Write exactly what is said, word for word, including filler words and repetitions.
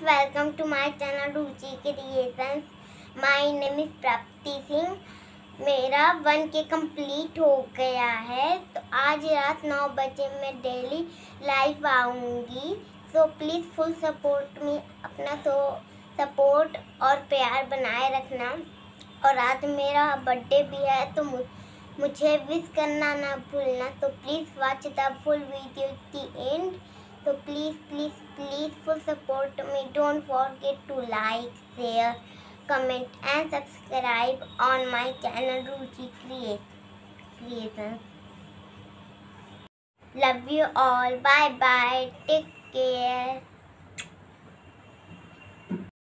welcome to my channel Ruchi Creations. My name is प्राप्ति सिंह. मेरा one के complete हो गया है, तो आज रात नौ बजे मैं डेली लाइव आऊँगी. So please full support me, अपना तो सपोर्ट और प्यार बनाए रखना. और आज मेरा बर्थडे भी है, तो मुझे विश करना ना भूलना. तो please watch the full video till end. So please, please, please full support me. Don't forget to like, share, comment and subscribe on my channel Ruchi Creations. Love you all. Bye bye. Take care.